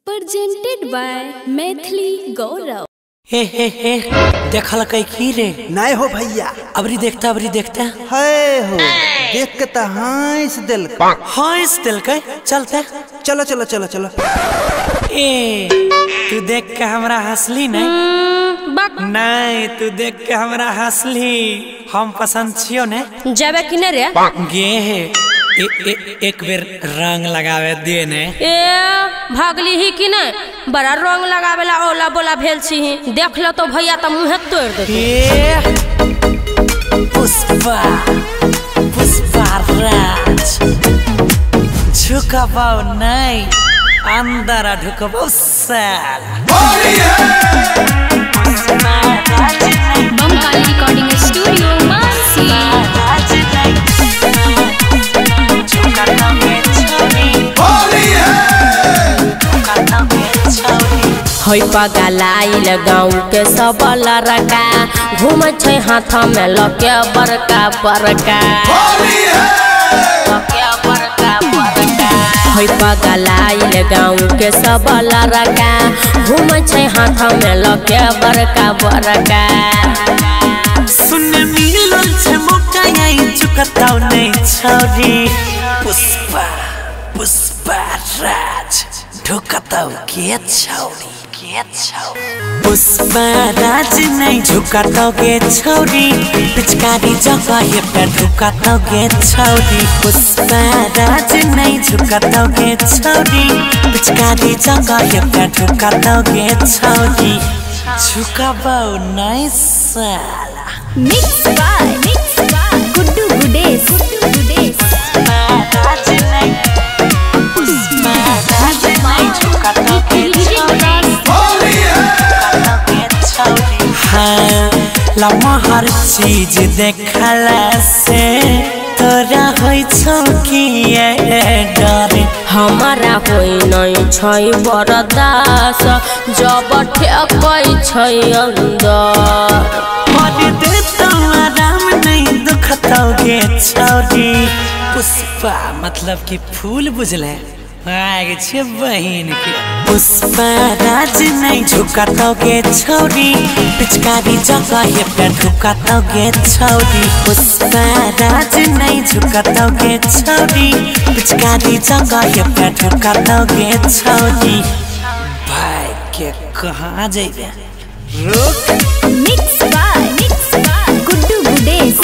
Presented by Maithili Gaurav। हे देखल कई की रे नहीं हो भैया। अबरी देखता है हो देख के तो हंस दिल के चलते चलो चलो चलो चलो। ए तू देख के हमरा हंसली नहीं तू देख के हमरा हंसली हम पसंद छियो ने जाबे कि ने रे गे है एक बेर रंग लगावे दे ने भागली ही कि नहीं बड़ा रंग लगावेला ओला बोला भेल छी देख लो तो भैया तो मुंह तोड़ दे। पुष्पा राज झुकाबो नहीं अंदर ढुकबो साल बमकाली रिकॉर्डिंग स्टूडियो मानसी। होई पगलाइल गाँव के सब लड़का घूम छै हाथ में लके बड़का बड़का होई पगलाइल गाँव के सब लड़का घूम छै हाथ में लके बड़का बड़का। सुन मिलल छै मौका आई चुकताऊ नहीं छोरी पुष्पा राज ढुकताऊ के छौरी पुष्पा राज नहीं झुकताऊ के छौरी पिचकारी जगह पे ढुकताऊ के छौरी पुष्पा राज नहीं झुकताऊ के छौरी पिचकारी जगह पे ढुकताऊ के छौरी झुकाबो नहीं साला। Mixed by Guddu Gudesh. लम्हा हर चीज देखला से तोरा होई छौ कि डर हमारा होई नहीं छै बरदास जब ठेकै छै अंदर मर देता आराम नहीं दुखताओगे छौरी पुष्पा मतलब कि फूल बुझले आगे छे बहिन के पुष्पा राज नहीं झुकताओगे छौरी पिचकारी जगह पे ढुकताओगे छौरी पुष्पा राज नहीं झुकताओगे छौरी पिचकारी जगह पे ढुकताओगे छौरी भाई के कहाँ जाइबे रुक। Mixed by Guddu Gudesh.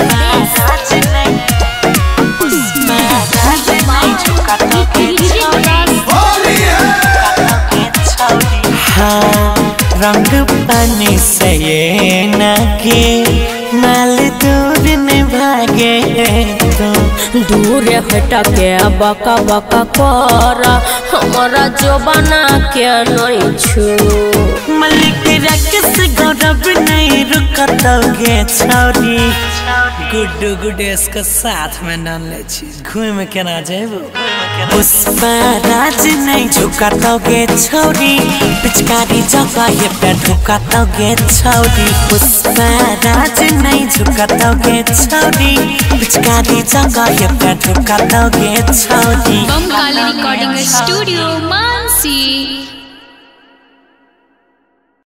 रंग पानी से ये नगे माल दूर न भागे तो दूर हटके बका बका कर हमारा जो बना के नहीं छू मलिक रकस गौरव नहीं रुकताओगे छौरी गुड्डू गुडेश के साथ में नान ले छी घूम के ना जेबो पुष्पा राज नहीं झुकताओगे छौरी पिचकारी जगह पे ढुकताओगे छौरी पुष्पा राज नहीं झुकताओगे छौरी पिचकारी जगह पे ढुकताओगे छौरी बमकाली रिकॉर्डिंग स्टूडियो मानसी।